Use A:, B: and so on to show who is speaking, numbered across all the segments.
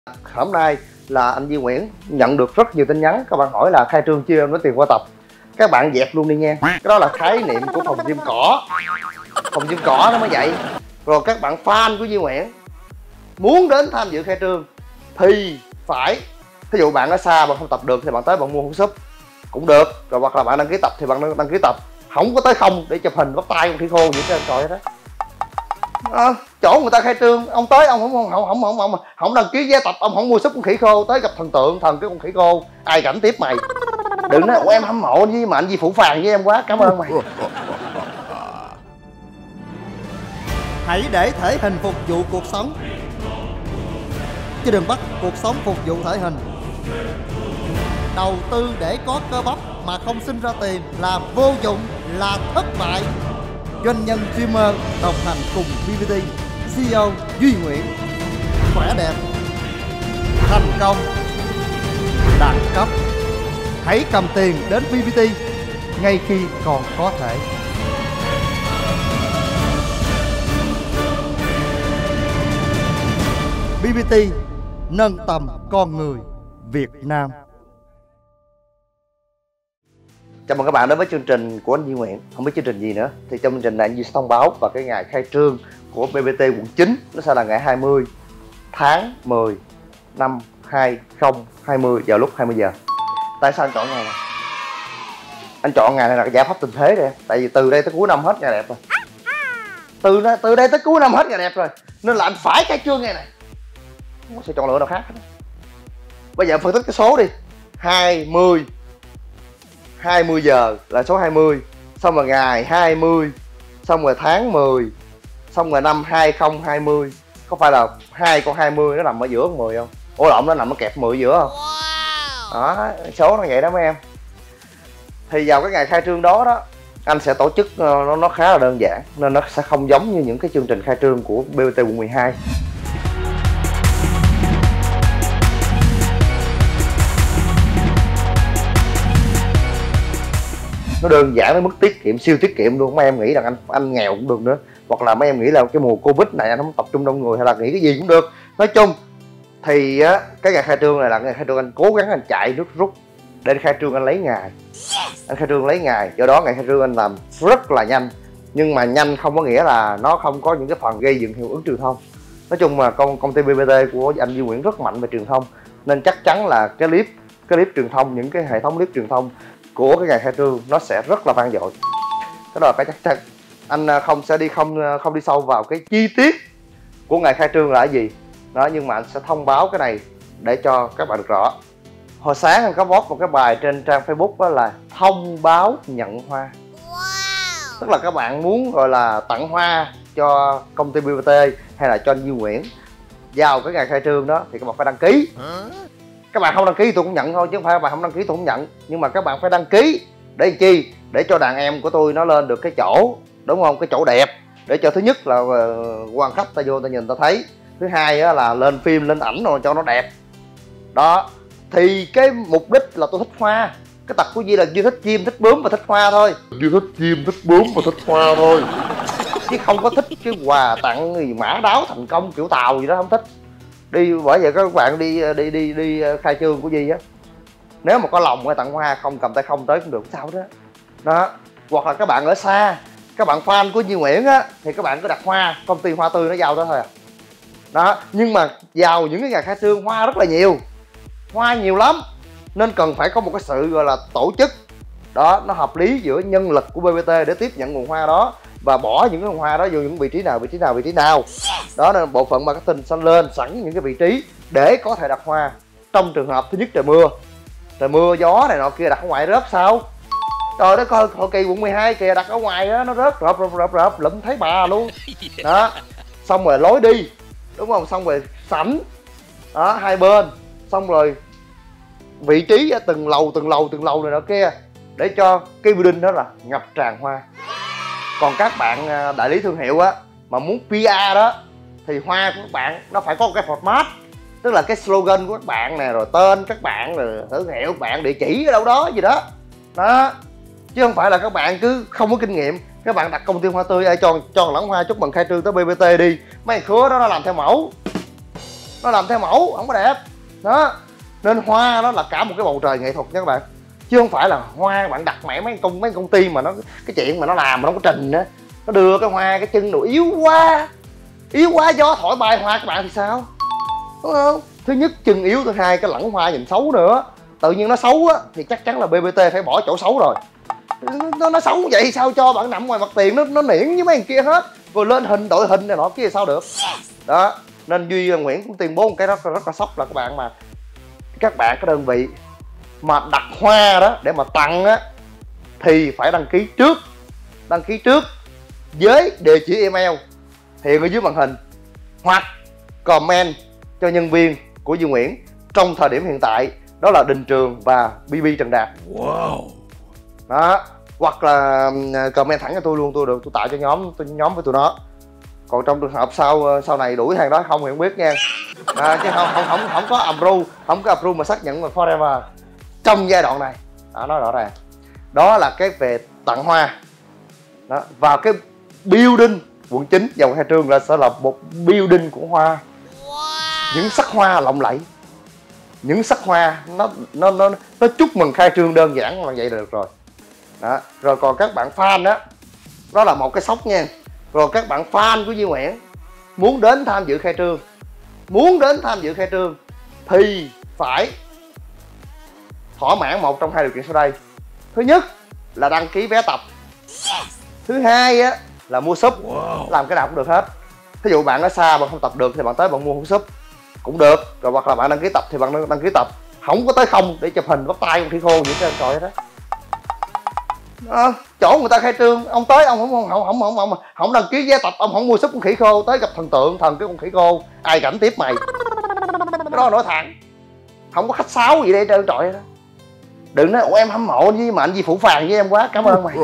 A: Hôm nay là anh Duy Nguyễn nhận được rất nhiều tin nhắn các bạn hỏi là khai trương chưa, nói tiền qua tập. Các bạn dẹp luôn đi nha. Cái đó là khái niệm của phòng gym cỏ. Phòng gym cỏ nó mới vậy. Rồi các bạn fan của Duy Nguyễn muốn đến tham dự khai trương thì phải, ví dụ bạn ở xa bạn không tập được thì bạn tới bạn mua hũ súp cũng được, rồi hoặc là bạn đăng ký tập thì bạn đăng ký tập, không có tới không để chụp hình bắt tay con khỉ khô vậy trên trời đó. Chỗ người ta khai trương ông tới ông không đăng ký vé tập, ông không mua súp con khỉ khô, tới gặp thần tượng thần cái con khỉ khô ai rảnh tiếp mày. Đừng nói em hâm mộ với mà anh Duy phụ phàng với em quá, cảm ơn mày.
B: Hãy để thể hình phục vụ cuộc sống, chứ đừng bắt cuộc sống phục vụ thể hình. Đầu tư để có cơ bắp mà không sinh ra tiền là vô dụng, là thất bại. Doanh nhân streamer đồng hành cùng BBT, CEO Duy Nguyễn. Khỏe đẹp, thành công, đẳng cấp. Hãy cầm tiền đến BBT ngay khi còn có thể. BBT nâng tầm con người Việt Nam.
A: Chào mừng các bạn đến với chương trình của anh Duy Nguyễn. Không biết chương trình gì nữa thì trong chương trình này anh Duy sẽ thông báo và cái ngày khai trương của BBT quận 9 nó sẽ là ngày 20 tháng 10 năm 2020 vào lúc 20 giờ. Tại sao anh chọn ngày này? Anh chọn ngày này là cái giải pháp tình thế rồi. Tại vì từ đây tới cuối năm hết ngày đẹp rồi. Từ đây tới cuối năm hết ngày đẹp rồi. Nên là anh phải khai trương ngày này. Không có sự chọn lựa nào khác hết. Bây giờ phân tích cái số đi. 20 giờ là số 20, xong rồi ngày 20, xong rồi tháng 10, xong rồi năm 2020. Có phải là 2 con 20 nó nằm ở giữa con 10 không? Ủa lộn, nó nằm ở kẹp 10 giữa không? Đó, số nó vậy đó mấy em. Thì vào cái ngày khai trương đó đó, anh sẽ tổ chức nó khá là đơn giản, nên nó sẽ không giống như những cái chương trình khai trương của BBT quận 12. Nó đơn giản đến mức tiết kiệm, siêu tiết kiệm luôn. Mấy em nghĩ rằng anh nghèo cũng được nữa, hoặc là mấy em nghĩ là cái mùa Covid này anh không tập trung đông người, hay là nghĩ cái gì cũng được. Nói chung thì á, cái ngày khai trương này là ngày khai trương anh cố gắng anh chạy nước rút để khai trương anh lấy ngày. Anh khai trương lấy ngày, do đó ngày khai trương anh làm rất là nhanh. Nhưng mà nhanh không có nghĩa là nó không có những cái phần gây dựng hiệu ứng truyền thông. Nói chung là công ty BBT của anh Duy Nguyễn rất mạnh về truyền thông, nên chắc chắn là cái clip truyền thông, những cái hệ thống clip truyền thông của cái ngày khai trương nó sẽ rất là vang dội. Cái đó là cái chắc chắn. Anh không đi sâu vào cái chi tiết của ngày khai trương là cái gì đó, nhưng mà anh sẽ thông báo cái này để cho các bạn được rõ. Hồi sáng anh có post một cái bài trên trang Facebook đó là thông báo nhận hoa. Tức là các bạn muốn gọi là tặng hoa cho công ty BBT hay là cho anh Duy Nguyễn vào cái ngày khai trương đó thì các bạn phải đăng ký. Các bạn không đăng ký tôi cũng nhận thôi, chứ không phải các bạn không đăng ký tôi cũng nhận. Nhưng mà các bạn phải đăng ký để làm chi? Để cho đàn em của tôi nó lên được cái chỗ, đúng không? Cái chỗ đẹp, để cho thứ nhất là quan khách ta vô ta nhìn ta thấy, thứ hai á, là lên phim lên ảnh rồi cho nó đẹp đó. Thì cái mục đích là tôi thích hoa. Cái tật của Duy là Duy thích chim thích bướm và thích hoa thôi.
C: Duy thích chim thích bướm và thích hoa thôi,
A: chứ không có thích cái quà tặng gì mã đáo thành công kiểu Tàu gì đó, không thích. Đi bởi vậy các bạn đi khai trương của Duy á, nếu mà có lòng hay tặng hoa, không cầm tay không tới cũng được, sao đó đó. Hoặc là các bạn ở xa, các bạn fan của Duy Nguyễn á, thì các bạn cứ đặt hoa, công ty Hoa Tươi nó giao đó thôi à. Đó, nhưng mà vào những cái ngày khai trương hoa rất là nhiều, hoa nhiều lắm, nên cần phải có một cái sự gọi là tổ chức đó, nó hợp lý giữa nhân lực của BBT để tiếp nhận nguồn hoa đó và bỏ những cái hoa đó vô những vị trí nào đó. Nên bộ phận marketing sẽ lên sẵn những cái vị trí để có thể đặt hoa trong trường hợp thứ nhất trời mưa gió này nọ kia, đặt ở ngoài rớt sao? Trời đất ơi, hội kỳ quận 12 kìa, đặt ở ngoài đó, nó rớt rợp lụm thấy bà luôn đó. Xong rồi lối đi, đúng không? Xong rồi sảnh đó hai bên, xong rồi vị trí từng lầu này nọ kia, để cho cái building đó là ngập tràn hoa. Còn các bạn đại lý thương hiệu á mà muốn PR đó thì hoa của các bạn nó phải có một cái format, tức là cái slogan của các bạn nè, rồi tên các bạn, rồi thương hiệu các bạn, địa chỉ ở đâu đó gì đó đó. Chứ không phải là các bạn cứ không có kinh nghiệm, các bạn đặt công ty Hoa Tươi cho lẵng hoa chúc mừng khai trương tới BBT đi, mấy khứa đó nó làm theo mẫu nó làm theo mẫu không có đẹp đó. Nên hoa nó là cả một cái bầu trời nghệ thuật nha các bạn, chứ không phải là hoa bạn đặt mẹ mấy công ty mà nó cái chuyện mà nó làm mà nó có trình á, nó đưa cái hoa cái chân đồ yếu quá gió thổi bay hoa các bạn thì sao, đúng không? Thứ nhất chân yếu, thứ hai cái lẫn hoa nhìn xấu nữa. Tự nhiên nó xấu á thì chắc chắn là BBT phải bỏ chỗ xấu rồi. Nó xấu vậy sao cho bạn nằm ngoài mặt tiền nó niễn với mấy thằng kia hết, rồi lên hình đội hình này nọ kia sao được đó. Nên Duy Nguyễn cũng tuyên bố một cái rất là sốc là các bạn cái đơn vị mà đặt hoa đó để mà tặng á thì phải đăng ký trước với địa chỉ email hiện ở dưới màn hình, hoặc comment cho nhân viên của Duy Nguyễn trong thời điểm hiện tại, đó là Đình Trường và BB Trần Đạt. Wow. Đó, hoặc là comment thẳng cho tôi luôn, tôi tạo cho nhóm với tụi nó. Còn trong trường hợp sau này đuổi hàng đó không thì không biết nha. Chứ không có approve mà xác nhận mà forever trong giai đoạn này. Đó, nói rõ ràng. Đó là cái về tặng hoa. Đó, và cái building quận 9 dòng khai trương là sẽ là một building của hoa. Wow. Những sắc hoa lộng lẫy, những sắc hoa nó chúc mừng khai trương đơn giản là vậy là được rồi. Đó. Rồi còn các bạn fan đó là một cái sốc nha. Rồi các bạn fan của Duy Nguyễn muốn đến tham dự khai trương thì phải thỏa mãn một trong hai điều kiện sau đây. Thứ nhất là đăng ký vé tập, thứ hai á là mua súp. Làm cái nào cũng được hết. Ví dụ bạn ở xa bạn không tập được thì bạn tới bạn mua hũ súp cũng được, rồi hoặc là bạn đăng ký tập thì bạn đăng ký tập, không có tới không để chụp hình bắt tay con khỉ khô vậy trên trời đó. Chỗ người ta khai trương ông tới ông không đăng ký vé tập, ông không mua súp con khỉ khô, tới gặp thần cái con khỉ khô ai rảnh tiếp mày. Cái đó nói thẳng, không có khách sáo gì đây trơn trọi đó. Đừng nói em hâm mộ với mà anh Di phụ phàng với em quá, cảm ơn mày.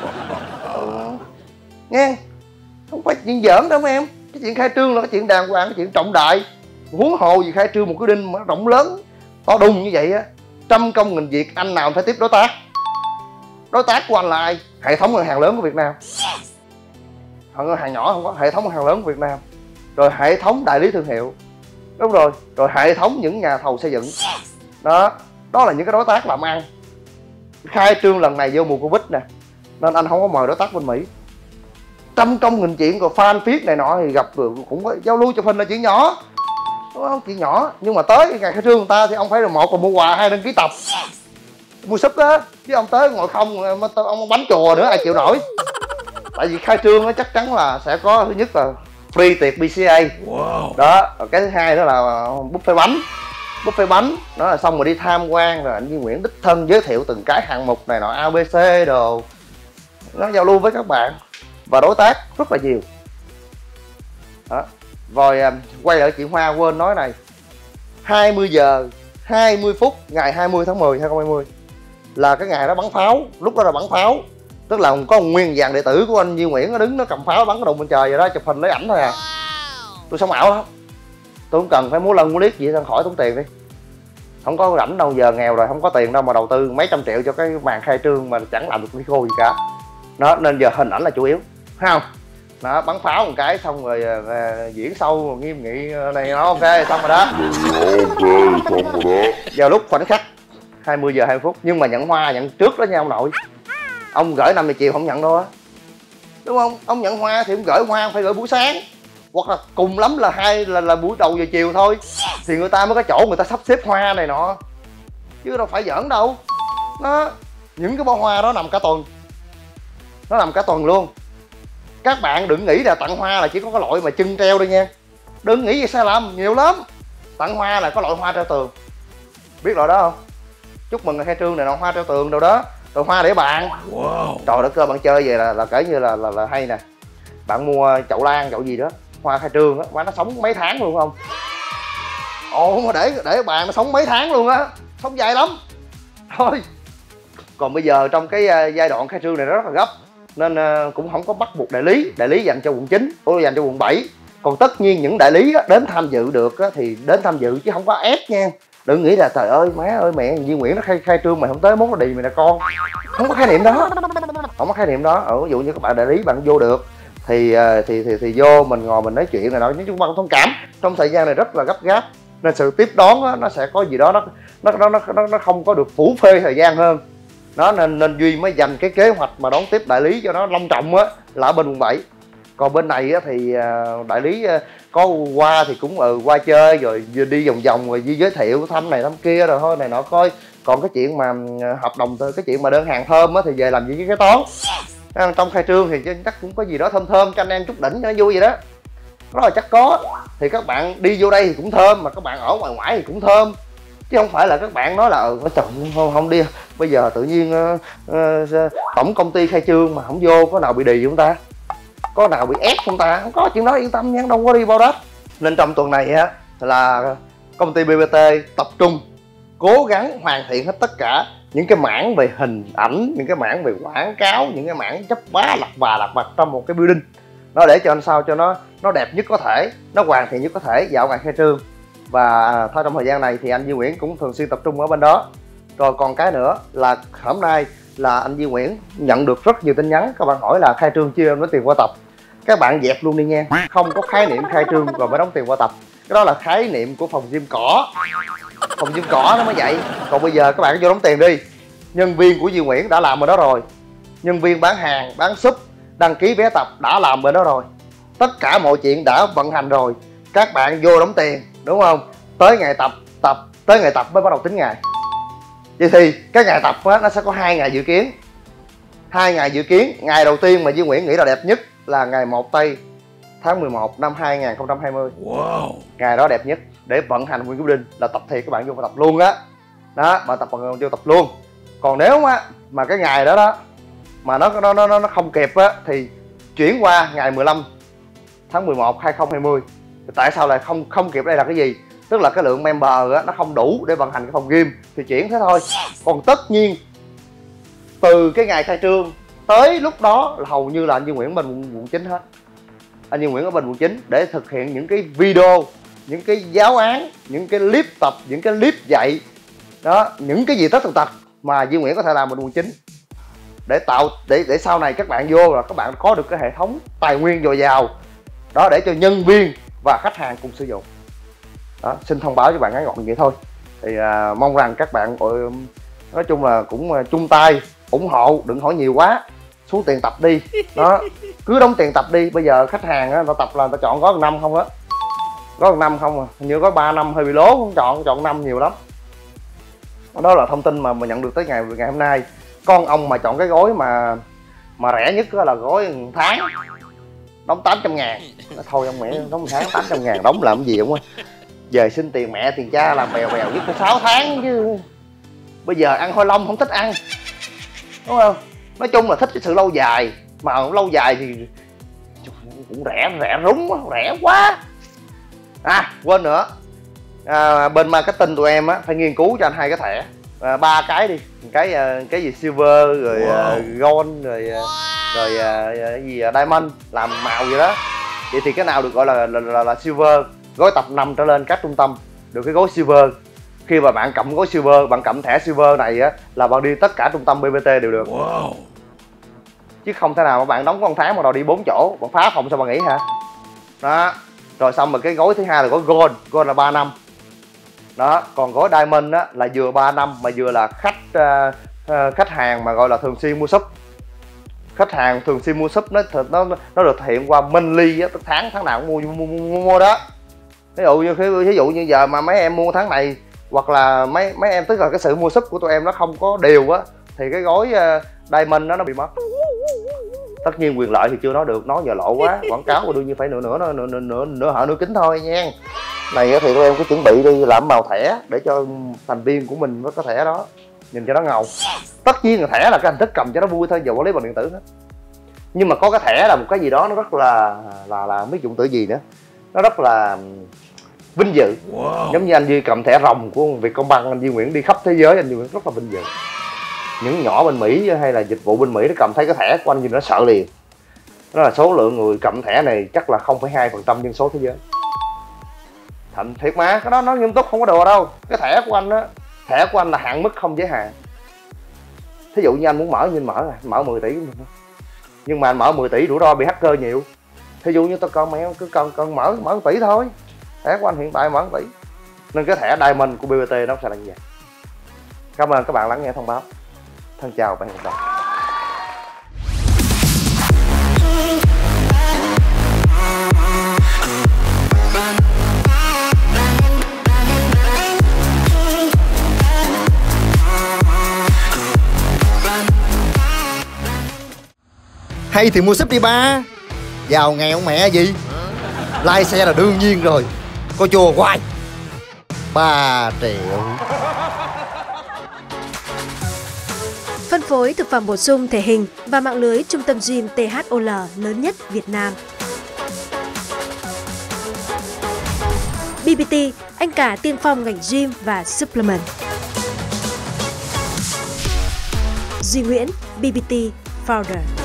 A: Nghe, không phải chuyện giỡn đâu em. Cái chuyện khai trương là cái chuyện đàng hoàng, cái chuyện trọng đại. Huống hồ gì khai trương một cái đinh mà rộng lớn to đùng như vậy á, trăm công nghìn việc, anh nào phải tiếp đối tác. Đối tác của anh là ai? Hệ thống ngân hàng lớn của Việt Nam. Ngân hàng nhỏ không có, hệ thống ngân hàng lớn của Việt Nam. Rồi hệ thống đại lý thương hiệu. Đúng rồi, rồi hệ thống những nhà thầu xây dựng. Đó là những cái đối tác làm ăn. Khai trương lần này vô mùa Covid nè, nên anh không có mời đối tác bên Mỹ. Trăm công nghìn chuyện, rồi fan viết này nọ thì gặp cũng có giao lưu chụp hình là chuyện nhỏ, đúng không? Chuyện nhỏ, nhưng mà tới ngày khai trương người ta thì ông phải là một là mua quà, hai đăng ký tập, mua súp đó, chứ ông tới ngồi không ông bánh chùa nữa ai chịu nổi. Tại vì khai trương nó chắc chắn là sẽ có thứ nhất là free tiệc BCA. Wow. Đó, rồi cái thứ hai đó là buffet bánh đó, là xong rồi đi tham quan rồi anh Duy Nguyễn đích thân giới thiệu từng cái hạng mục này nọ ABC đồ, nó giao lưu với các bạn và đối tác rất là nhiều đó. Rồi quay lại chuyện hoa quên nói này, 20 giờ 20 phút ngày 20 tháng 10 2020 là cái ngày đó bắn pháo. Lúc đó là bắn pháo, tức là có một nguyên dàn đệ tử của anh Duy Nguyễn nó đứng nó cầm pháo bắn cái đùng bên trời vậy đó, chụp hình lấy ảnh thôi à. Tôi sống ảo lắm, tôi không cần phải múa lân múa liếc gì, khỏi tốn tiền đi, không có rảnh đâu, giờ nghèo rồi không có tiền đâu mà đầu tư mấy trăm triệu cho cái màn khai trương mà chẳng làm được cái khô gì cả. Đó, nên giờ hình ảnh là chủ yếu, thấy không? Đó, bắn pháo một cái xong rồi diễn sâu nghiêm nghị này nó ok xong rồi đó. Vào lúc khoảnh khắc 20 giờ 20 phút, nhưng mà nhận hoa nhận trước đó nha ông nội. Ông gửi 5 giờ chiều không nhận đâu á, đúng không? Ông nhận hoa thì ông gửi hoa ông phải gửi buổi sáng, hoặc là cùng lắm là buổi đầu giờ chiều thôi, thì người ta mới có chỗ người ta sắp xếp hoa này nọ, chứ đâu phải giỡn đâu. Nó những cái bó hoa đó nằm cả tuần, nó nằm cả tuần luôn. Các bạn đừng nghĩ là tặng hoa là chỉ có cái loại mà chân treo đây nha, đừng nghĩ vậy sai lầm, nhiều lắm. Tặng hoa là có loại hoa treo tường, biết loại đó không? Chúc mừng ngày khai trương này nọ, hoa treo tường đâu đó, rồi hoa để bàn. Wow. Trời đất ơi, bạn chơi về là kể như là hay nè. Bạn mua chậu lan chậu gì đó, hoa khai trương á, mà nó sống mấy tháng luôn không? Ồ, mà để bàn nó sống mấy tháng luôn á, sống dài lắm. Thôi. Còn bây giờ trong cái giai đoạn khai trương này nó rất là gấp, nên cũng không có bắt buộc đại lý dành cho quận 9, dành cho quận 7. Còn tất nhiên những đại lý đó, đến tham dự được đó, thì đến tham dự chứ không có ép nha. Đừng nghĩ là trời ơi má ơi mẹ Duy Nguyễn nó khai trương mày không tới mốt nó đì mày nè con. Không có khái niệm đó, không có khái niệm đó. Ví dụ như các bạn đại lý bạn vô được thì vô mình ngồi mình nói chuyện này đó, nhưng chúng ta thông cảm trong thời gian này rất là gấp gáp, nên sự tiếp đón á, nó sẽ có gì đó nó không có được phủ phê thời gian hơn đó, nên Duy mới dành cái kế hoạch mà đón tiếp đại lý cho nó long trọng á là ở bên quận 7. Còn bên này á, thì đại lý có qua thì cũng qua chơi rồi đi vòng vòng rồi giới thiệu thăm này thăm kia rồi thôi này nọ coi. Còn cái chuyện mà hợp đồng cái chuyện mà đơn hàng thơm á thì về làm gì với cái toán. Trong khai trương thì chắc cũng có gì đó thơm thơm cho anh em chút đỉnh cho nó vui vậy đó. Đó là chắc có. Thì các bạn đi vô đây thì cũng thơm, mà các bạn ở ngoài ngoại thì cũng thơm, chứ không phải là các bạn nói là trời không đi bây giờ tự nhiên tổng công ty khai trương mà không vô có nào bị đì không ta, có nào bị ép không ta. Không có chuyện đó, yên tâm nha, đâu có đi bao đất. Nên trong tuần này á là công ty BBT tập trung cố gắng hoàn thiện hết tất cả những cái mảng về hình ảnh, những cái mảng về quảng cáo, những cái mảng chấp vá lặt vặt trong một cái building nó để cho sao cho nó đẹp nhất có thể, nó hoàn thiện nhất có thể vào ngày khai trương. Và thôi trong thời gian này thì anh Duy Nguyễn cũng thường xuyên tập trung ở bên đó. Rồi còn cái nữa là hôm nay là anh Duy Nguyễn nhận được rất nhiều tin nhắn các bạn hỏi là khai trương chưa em nói tiền qua tập. Các bạn dẹp luôn đi nha, không có khái niệm khai trương rồi mới đóng tiền qua tập, cái đó là khái niệm của phòng gym cỏ. Phòng gym cỏ nó mới vậy. Còn bây giờ các bạn vô đóng tiền đi, nhân viên của Duy Nguyễn đã làm ở đó rồi, nhân viên bán hàng, bán súp, đăng ký vé tập đã làm bên đó rồi, tất cả mọi chuyện đã vận hành rồi. Các bạn vô đóng tiền đúng không, tới ngày tập tới ngày tập mới bắt đầu tính ngày. Vậy thì cái ngày tập á, nó sẽ có 2 ngày dự kiến. 2 ngày dự kiến, ngày đầu tiên mà Duy Nguyễn nghĩ là đẹp nhất là ngày 1 tây tháng 11 năm 2020. Wow. Ngày đó đẹp nhất để vận hành nguyên cái building là tập thì các bạn vô tập luôn á. Đó, mà tập vô tập luôn. Còn nếu mà cái ngày đó mà nó không kịp á thì chuyển qua ngày 15 tháng 11 2020. Tại sao lại không kịp đây là cái gì? Tức là cái lượng member á, nó không đủ để vận hành cái phòng gym thì chuyển thế thôi. Còn tất nhiên từ cái ngày khai trương tới lúc đó là hầu như là anh Duy Nguyễn bên quận 9 hết. Anh Duy Nguyễn ở bên quận 9 để thực hiện những cái video, những cái giáo án, những cái clip tập, những cái clip dạy đó, những cái gì tất tần tật mà Duy Nguyễn có thể làm bên quận 9 để sau này các bạn vô là các bạn có được cái hệ thống tài nguyên dồi dào đó để cho nhân viên và khách hàng cùng sử dụng. Đó, xin thông báo cho bạn ngắn gọn vậy thôi. Thì mong rằng các bạn nói chung là cũng chung tay ủng hộ, đừng hỏi nhiều quá, xuống tiền tập đi. Đó, cứ đóng tiền tập đi. Bây giờ khách hàng á, ta tập là ta chọn gói 1 năm không á, gói 1 năm không à, hình như gói 3 năm hơi bị lố, không chọn 5 nhiều lắm. Đó là thông tin mà nhận được tới ngày hôm nay. Con ông mà chọn cái gói mà rẻ nhất là gói 1 tháng đóng 800.000. Thôi ông mẹ đóng 1 tháng 800.000 đóng làm cái gì không á, giờ xin tiền mẹ tiền cha làm bèo nhất phải 6 tháng chứ. Bây giờ ăn khoai long không thích ăn đúng không. Nói chung là thích cái sự lâu dài, mà lâu dài thì cũng rẻ rúng, rẻ quá. Quên nữa, bên marketing tụi em á phải nghiên cứu cho anh 2 cái thẻ, 3 cái đi, cái gì silver rồi gold rồi gì diamond làm màu gì đó. Vậy thì cái nào được gọi là silver, gói tập 5 trở lên các trung tâm được cái gói silver. Khi mà bạn cộng gói silver, bạn cộng thẻ silver này á là bạn đi tất cả trung tâm BBT đều được. Wow. Chứ không thể nào mà bạn đóng có 1 tháng mà đòi đi 4 chỗ, bạn phá phòng sao bạn nghĩ hả? Đó. Rồi xong rồi cái gói thứ hai là gói gold là 3 năm. Đó, còn gói diamond á là vừa 3 năm mà vừa là khách hàng mà gọi là thường xuyên mua súp. Khách hàng thường xuyên mua súp nó được thể hiện qua monthly á, tức tháng nào cũng mua đó. Ví dụ như giờ mà mấy em mua tháng này hoặc là mấy em, tức là cái sự mua súp của tụi em nó không có đều á thì cái gói diamond nó bị mất. Tất nhiên quyền lợi thì chưa nói được, nói giờ lộ quá, quảng cáo mà đương nhiên phải nửa hở nửa kính thôi nha. Này thì tụi em cứ chuẩn bị đi làm màu thẻ để cho thành viên của mình với cái thẻ đó nhìn cho nó ngầu. Tất nhiên là thẻ là cái hình thức cầm cho nó vui thôi, giờ quản lý bằng điện tử hết. Nhưng mà có cái thẻ là một cái gì đó nó rất là biết dụng từ gì nữa, nó rất là vinh dự. Wow. Giống như anh Duy cầm thẻ rồng của Vietcombank, anh Duy Nguyễn đi khắp thế giới, anh Duy Nguyễn rất là vinh dự. Những nhỏ bên Mỹ hay là dịch vụ bên Mỹ nó cầm thấy cái thẻ của anh Duy nó sợ liền. Đó là số lượng người cầm thẻ này chắc là 0,2% dân số thế giới. Thành thiệt mà, cái đó nó nghiêm túc không có đùa đâu. Cái thẻ của anh á, thẻ của anh là hạn mức không giới hạn. Thí dụ như anh muốn mở, mở 10 tỷ. Nhưng mà anh mở 10 tỷ rủi ro bị hacker nhiều. Thí dụ như tôi cần mẹ cứ cần mở 1 tỷ thôi, thẻ của anh hiện tại mở 1 tỷ, nên cái thẻ Diamond của BBT nó sẽ là như vậy. Cảm ơn các bạn lắng nghe thông báo. Thân chào và hẹn gặp lại.
B: Hay thì mua súp đi ba. Giàu nghèo mẹ gì, lai xe là đương nhiên rồi. Coi chùa hoài 3 triệu.
D: Phân phối thực phẩm bổ sung thể hình và mạng lưới trung tâm gym THOL lớn nhất Việt Nam. BBT, anh cả tiên phong ngành gym và supplement. Duy Nguyễn, BBT Founder.